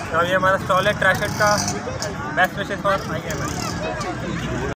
तो ये हमारा स्टॉल है ट्रैशर्ट का। Best wishes for I M.